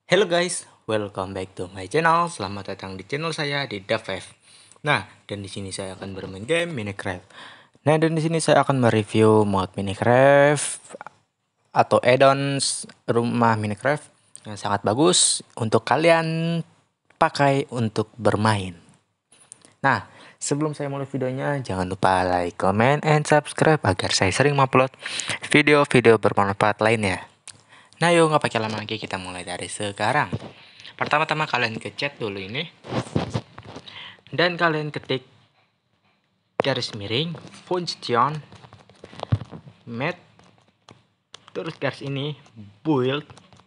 Hello guys, welcome back to my channel. Selamat datang di channel saya di Davev. Nah, dan di sini saya akan bermain game Minecraft. Nah, dan di sini saya akan mereview mod Minecraft atau add-ons rumah Minecraft yang sangat bagus untuk kalian pakai untuk bermain. Nah, sebelum saya mulai videonya, jangan lupa like, comment, and subscribe agar saya sering upload video-video bermanfaat lainnya. Nah, yuk nggak pakai lama lagi, kita mulai dari sekarang. Pertama-tama kalian ke chat dulu ini, dan kalian ketik garis miring function met, terus garis ini build.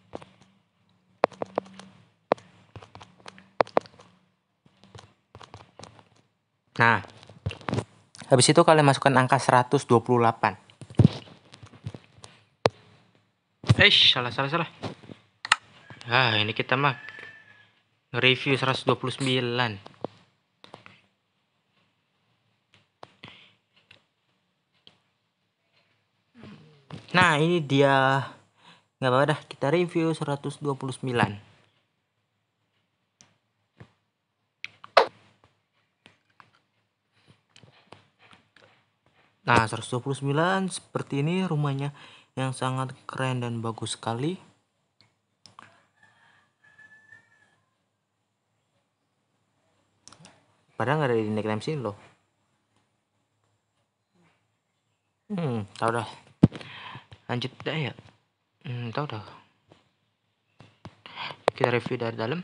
Nah, habis itu kalian masukkan angka 128. Salah. Ini kita mah review 129. Nah, ini dia. Nggak apa-apa dah, kita review 129. Nah, 129 seperti ini rumahnya yang sangat keren dan bagus sekali. Padahal nggak ada di nickname sini loh. Tahu dah. Lanjut dah ya. Tahu dah. Kita review dari dalam.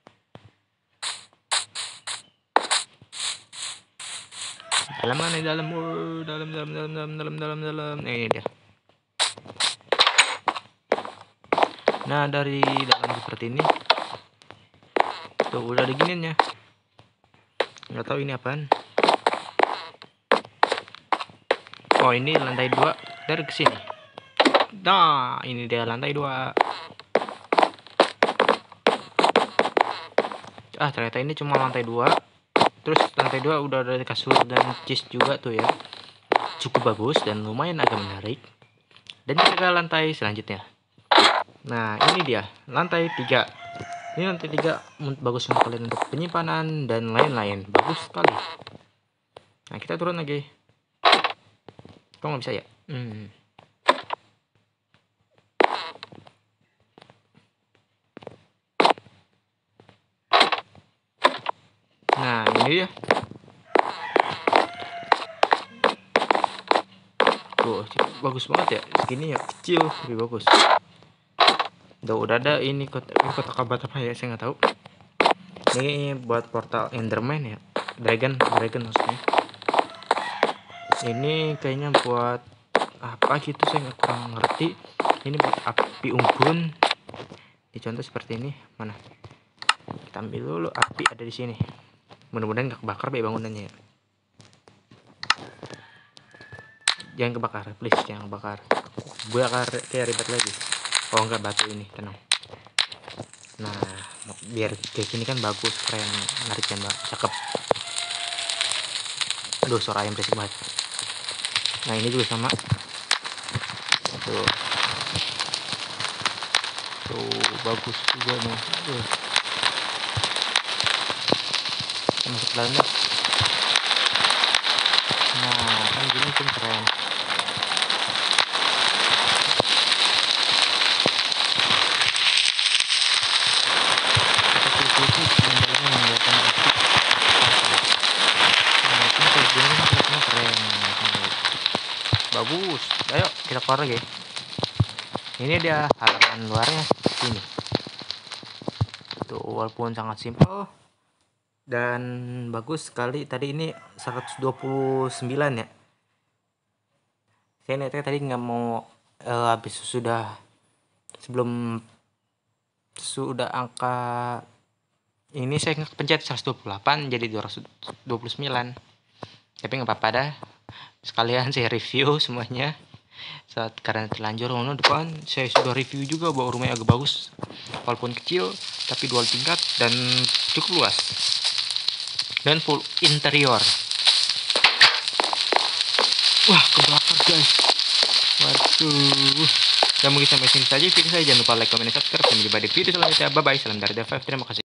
Dalam mana? Dalam. Dalam. Ini dia. Nah, dari dalam seperti ini. Tuh udah diginiin ya. Nggak tahu ini apaan. Oh, ini lantai 2 dari kesini. Nah, ini dia lantai 2. Ternyata ini cuma lantai 2. Terus lantai 2 udah ada kasur dan cheese juga tuh ya. Cukup bagus dan lumayan agak menarik. Dan kita ke lantai selanjutnya. Nah, ini dia lantai 3. Ini lantai 3 bagus untuk kalian untuk penyimpanan dan lain-lain. Bagus sekali. Nah, kita turun lagi. Kok nggak bisa ya? Nah, ini dia. Tuh, bagus banget ya. Segini ya, kecil, lebih bagus. Udah ada ini kotak kabat apa ya, saya nggak tahu. Ini buat portal Enderman ya. Dragon maksudnya. Ini kayaknya buat apa gitu, saya nggak kurang ngerti. Ini buat api unggun. Dicontoh seperti ini. Mana? Kita ambil dulu, api ada di sini. Mudah-mudahan nggak kebakar bangunannya ya. Jangan kebakar, please, jangan kebakar. Bakar kayak ribet lagi. Oh enggak, batu ini, tenang. Nah, biar kayak gini kan bagus, keren, menarik dan cakep. Aduh, suara ayam berisik banget. Nah, ini juga sama. Tuh, bagus juga nih. Kita masuk ke dalamnya. Nah, kan gini kan keren. Bagus. Ayo kita keluar lagi. Ini dia halaman luarnya sini. Tuh, walaupun sangat simpel dan bagus sekali. Tadi ini 129 ya. Saya netnya tadi nggak mau habis sebelum angka ini saya pencet 128 jadi 229. Tapi nggak apa-apa dah. Sekalian saya review semuanya. Karena terlanjur depan saya sudah review juga bahwa rumahnya agak bagus, walaupun kecil tapi 2 tingkat dan cukup luas dan full interior. Wah, kebakar guys, waduh. Dan mungkin sampai sini saja video saya. Jangan lupa like, comment, dan subscribe. Sampai jumpa di video selanjutnya. Bye bye. Salam dari Dev. Terima kasih.